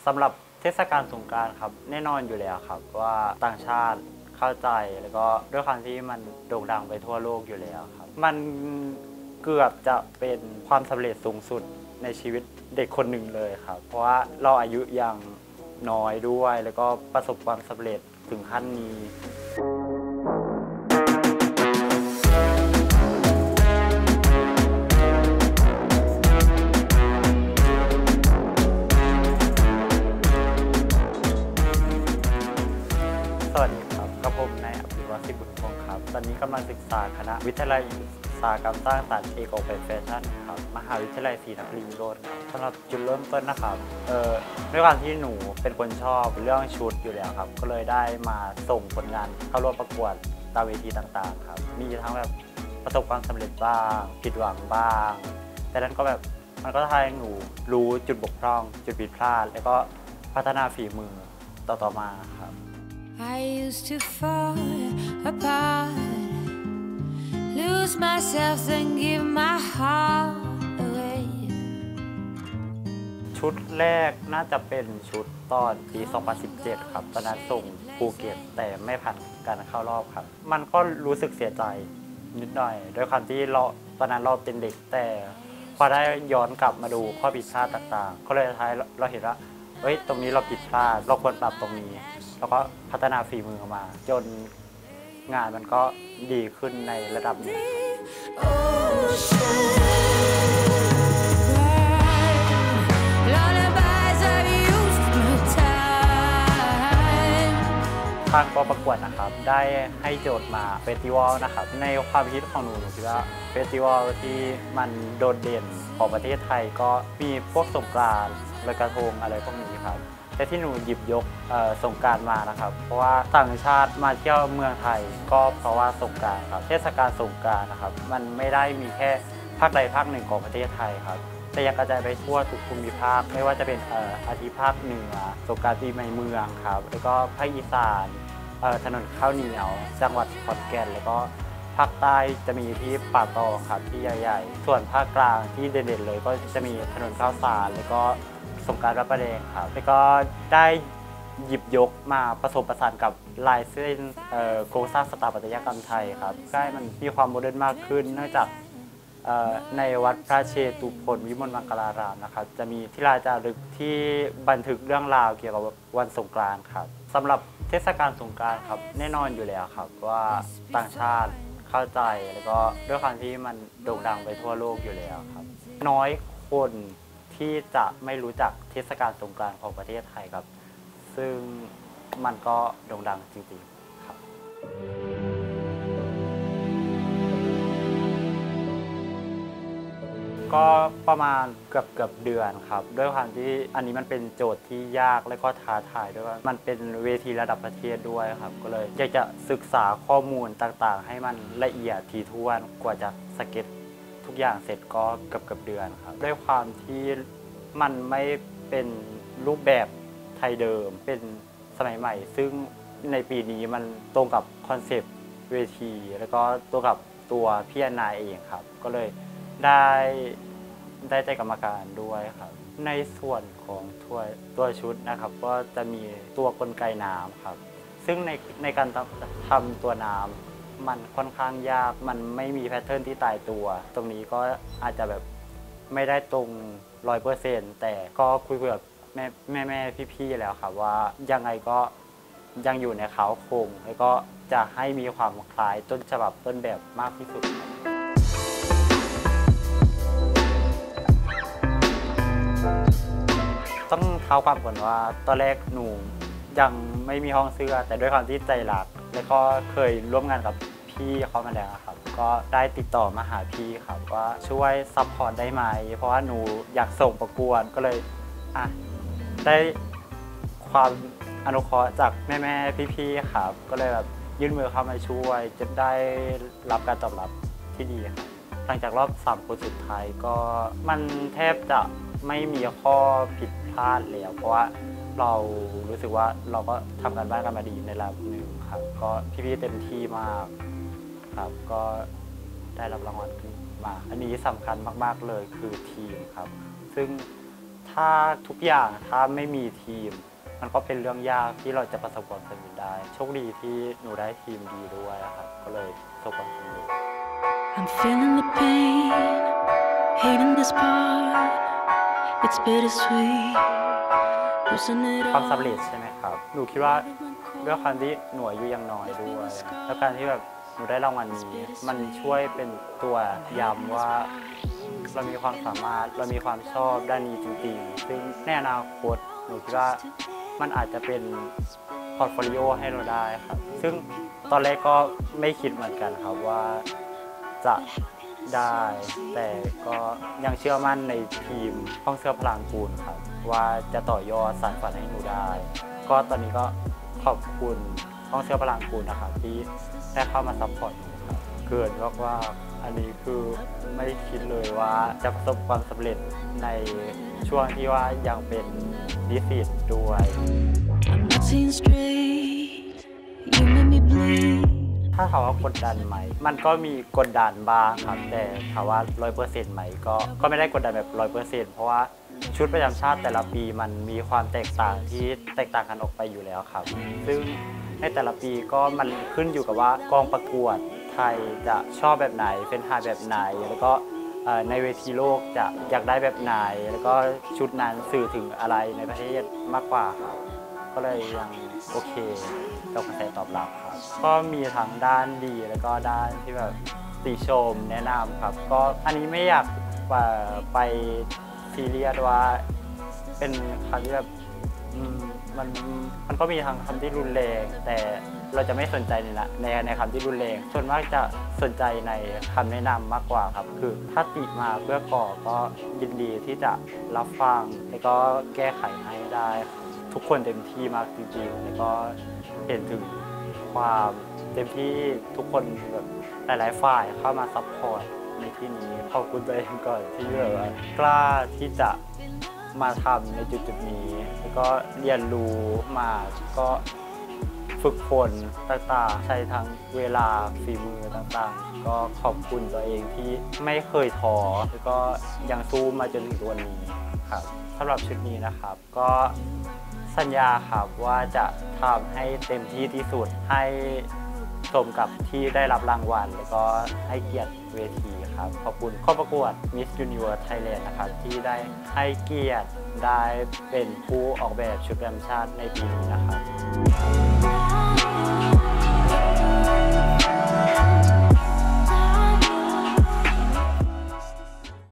สำหรับเทศกาลสงกรานต์ครับแน่นอนอยู่แล้วครับว่าต่างชาติเข้าใจแล้วก็ด้วยความที่มันโด่งดังไปทั่วโลกอยู่แล้วครับมันเกือบจะเป็นความสำเร็จสูงสุดในชีวิตเด็กคนหนึ่งเลยครับเพราะว่าเราอายุยังน้อยด้วยแล้วก็ประสบความสำเร็จถึงขั้นนี้สวัสดีครับกับผมนายอภิวัตร ศิบุญพงศ์ครับตอนนี้กำลังศึกษาคณะวิทยาลัยอุตสาหกรรมสร้างสรรค์เอกออกแบบแฟชั่นครับมหาวิทยาลัยศรีนครินทร์วิโรจน์ครับสำหรับจุดเริ่มต้นนะครับด้วยความที่หนูเป็นคนชอบเรื่องชุดอยู่แล้วครับก็เลยได้มาส่งผลงานเข้าร่วมประกวดตามเวทีต่างๆครับมีทั้งแบบประสบความสำเร็จบ้างผิดหวังบ้างแต่นั้นก็แบบมันก็ทำให้หนูรู้จุดบกพร่องจุดผิดพลาดแล้วก็พัฒนาฝีมือต่อมาครับ I used to fall apart, lose myself and give my heart away. ชุดแรกน่าจะเป็นชุดตอนปี 2017 ครับตอนนั้นส่งภูเก็ตแต่ไม่ผ่านการเข้ารอบครับมันก็รู้สึกเสียใจนิดหน่อยด้วยความที่เราตอนนั้นเราเป็นเด็กแต่พอได้ย้อนกลับมาดูข้อผิดพลาดต่างๆก็เลยท้ายเราเห็นว่าตรงนี้เราผิดพลาดเราควรปรับตรงนี้แล้วก็พัฒนาฝีมือออกมาจนงานมันก็ดีขึ้นในระดับหนึ่งทางกองประกวดนะครับได้ให้โจทย์มาเฟสติวัลนะครับในความคิดของหนูคิดว่าเฟสติวัลที่มันโดดเด่นของประเทศไทยก็มีพวกสงกรานต์ลอยกระทงอะไรพวกนี้ครับแต่ที่หนูหยิบยกสงกรานต์มานะครับเพราะว่าต่างชาติมาเที่ยวเมืองไทยก็เพราะว่าสงกรานต์ครับเทศกาลสงกรานต์นะครับมันไม่ได้มีแค่ภาคใดภาคหนึ่งของประเทศไทยครับแต่ยังกระจายไปทั่วทุกภูมิภาคไม่ว่าจะเป็นอาทิภาคเหนือสงกรานต์ปีใหม่เมืองครับแล้วก็ภาคอีสานถนนข้าวเหนียวจังหวัดขอนแก่นแล้วก็ภาคใต้จะมีที่ป่าตองครับที่ใหญ่ๆส่วนภาคกลางที่เด่นๆเลยก็จะมีถนนข้าวสารแล้วก็สงกรานต์พระประแดงครับแล้วก็ได้หยิบยกมาผสมผสานกับลายเส้นโครงสร้างสถาปัตยกรรมไทยครับให้มันมีความโมเดิร์นมากขึ้นเนื่องจากในวัดพระเชตุพนวิมลมังคลารามนะครับจะมีที่ลายจารึกที่บันทึกเรื่องราวเกี่ยวกับวันสงกรานต์ครับสำหรับเทศกาลสงกรานต์ครับแน่นอนอยู่แล้วครับว่าต่างชาติเข้าใจแล้วก็ด้วยความที่มันโด่งดังไปทั่วโลกอยู่แล้วครับน้อยคนที่จะไม่รู้จักเทศกาลสงกรานต์ของประเทศไทยครับซึ่งมันก็โด่งดังจริงๆครับก็ประมาณเกือบเดือนครับด้วยความที่อันนี้มันเป็นโจทย์ที่ยากและก็ท้าทายด้วยว่ามันเป็นเวทีระดับประเทศด้วยครับก็เลยอยากจะศึกษาข้อมูลต่างๆให้มันละเอียดถี่ถ้วนกว่าจะสเก็ตทุกอย่างเสร็จก็เกือบเดือนครับด้วยความที่มันไม่เป็นรูปแบบไทยเดิมเป็นสมัยใหม่ซึ่งในปีนี้มันตรงกับคอนเซปต์เวทีแล้วก็ตรงกับตัวพี่นายเองครับก็เลยได้ใจกรรมการด้วยครับในส่วนของตัวชุดนะครับก็จะมีตัวกลไกน้ำครับซึ่งในการทำตัวน้ำมันค่อนข้างยากมันไม่มีแพทเทิร์นที่ตายตัวตรงนี้ก็อาจจะแบบไม่ได้ตรง 100% แต่ก็คุยกับแม่พี่ๆแล้วครับว่ายังไงก็ยังอยู่ในเขาโครงแล้วก็จะให้มีความคล้ายต้นฉบับต้นแบบมากที่สุดต้องเท้าความก่อนว่าตอนแรกหนูยังไม่มีห้องเสื้อแต่ด้วยความที่ใจรักแล้วก็เคยร่วมงานกับพี่เขามาแล้วครับก็ได้ติดต่อมาหาพี่ครับว่าช่วยซัพพอร์ตได้ไหมเพราะว่าหนูอยากส่งประกวดก็เลยได้ความอนุเคราะห์จากแม่พี่ๆครับก็เลยแบบยื่นมือเข้ามาช่วยจนได้รับการตอบรับที่ดีครับหลังจากรอบ3คนสุดท้ายก็มันแทบจะไม่มีข้อผิดพลาดแล้วเพราะว่าเรารู้สึกว่าเราก็ทำการบ้านกันมาดีในระดับหนึ่งครับก็พี่ๆเต็มที่มากครับก็ได้รับรางวัลขึ้นมาอันนี้สำคัญมากๆเลยคือทีมครับซึ่งถ้าทุกอย่างถ้าไม่มีทีมมันก็เป็นเรื่องยากที่เราจะประสบความสำเร็จได้โชคดีที่หนูได้ทีมดีด้วยครับก็เลยประสบความสำเร็จ I'm feeling the pain, hating this part, it's bittersweet, losing it ความ all. สำเร็จใช่ไหมครับหนูคิดว่าด้วยความที่หนูอายุยังน้อยด้วยแล้วการที่แบบหนูได้รางวัลนี้มันช่วยเป็นตัวย้ำว่าเรามีความสามารถเรามีความชอบด้านนี้จริงๆซึ่งในอนาคตหนูคิดว่ามันอาจจะเป็นพอร์ตโฟลิโอให้เราได้ครับซึ่งตอนแรกก็ไม่คิดเหมือนกันครับว่าจะได้แต่ก็ยังเชื่อมั่นในทีมห้องเสื้อพลางกูลครับว่าจะต่อยอดสานฝันให้หนูได้ก็ตอนนี้ก็ขอบคุณห้องเสื้อพลางกูลนะครับที่ได้เข้ามาซัพพอร์ตหนูครับเกินว่าอันนี้คือไม่ได้คิดเลยว่าจะประสบความสำเร็จในช่วงที่ว่ายังเป็นนิสิตด้วย I'm not seeing straight, you made me bleed. ถ้าถามว่ากดดันไหมมันก็มีกดดันบ้างครับแต่ถามว่า 100% ไหมก็ไม่ได้กดดันแบบ 100% เพราะว่าชุดประจำชาติแต่ละปีมันมีความแตกต่างที่แตกต่างกันออกไปอยู่แล้วครับซึ่งในแต่ละปีก็มันขึ้นอยู่กับว่ากองประกวดไทยจะชอบแบบไหนเป็นหาแบบไหนแล้วก็ในเวทีโลกจะอยากได้แบบไหนแล้วก็ชุดนั้นสื่อถึงอะไรในประเทศมากกว่าครับก็เลยยังโอเคกับกระแสตอบรับครับก็มีทั้งด้านดีแล้วก็ด้านที่แบบติชมแนะนำครับก็อันนี้ไม่อยากไปซีเรียสว่าเป็นคำที่แบบมันก็มีทางคำที่รุนแรงแต่เราจะไม่สนใจในคำที่รุนแรงส่วนมากจะสนใจในคำแนะนำมากกว่าครับคือถ้าติมาเพื่อก่อก็ยินดีที่จะรับฟังแล้วก็แก้ไขให้ได้ทุกคนเต็มที่มากจริงๆแล้วก็เห็นถึงความเต็มที่ทุกคนแบบหลายๆฝ่ายเข้ามาซัพพอร์ตในที่นี้ขอบคุณตัวเองก่อนที่แบบว่ากล้าที่จะมาทำในจุดนี้แล้วก็เรียนรู้มาก็ฝึกฝนต่างๆใช้ทั้งเวลาฝีมือต่างๆก็ขอบคุณตัวเองที่ไม่เคยท้อแล้วก็ยังสู้มาจนถึงวันนี้ครับสำหรับชุดนี้นะครับก็สัญญาครับว่าจะทำให้เต็มที่ที่สุดให้สมกับที่ได้รับรางวัลแล้วก็ให้เกียรติเวทีครับขอบคุณข้อประกวด Miss Universe Thailand นะครับที่ได้ให้เกียรติได้เป็นผู้ออกแบบชุดประจำชาติในปีนี้นะครับ